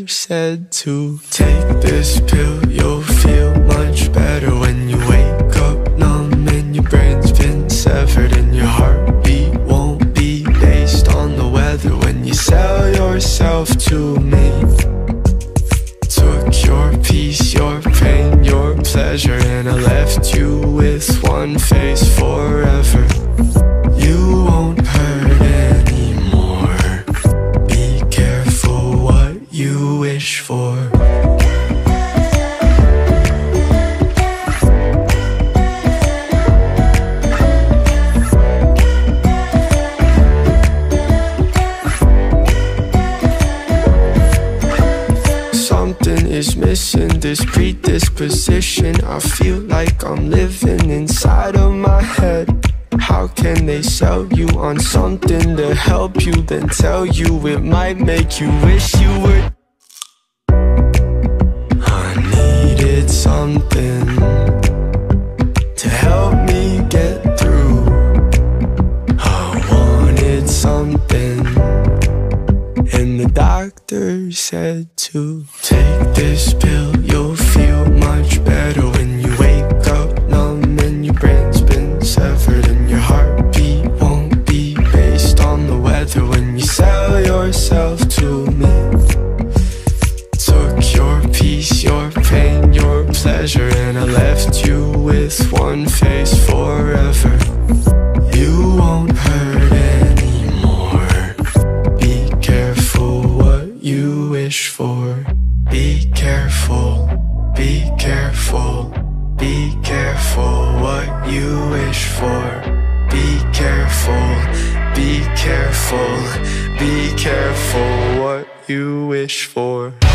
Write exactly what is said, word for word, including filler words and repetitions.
said to take this pill, you'll feel much better when you wake up numb and your brain's been severed and your heartbeat won't be based on the weather when you sell yourself to me. Took your peace, your pain, your pleasure, and I left you with one face forever. You won't hurt anymore. Be careful what you wish for. Something is missing, this predisposition. I feel like I'm living inside of my head. How can they sell you on something to help you, then tell you it might make you wish you were? I needed something to help me get through. I wanted something, and the doctor said to take this pill, you'll feel much better when you wake up numb and your brain's been severed and your heartbeat won't be based on the weather when you sell yourself to me. Took your peace, your pain, your pleasure, and I left you with one face forever. You won't hurt anymore. Be careful what you wish for. Be careful, be careful, be careful what you wish for. Be careful, be careful, be careful what you wish for.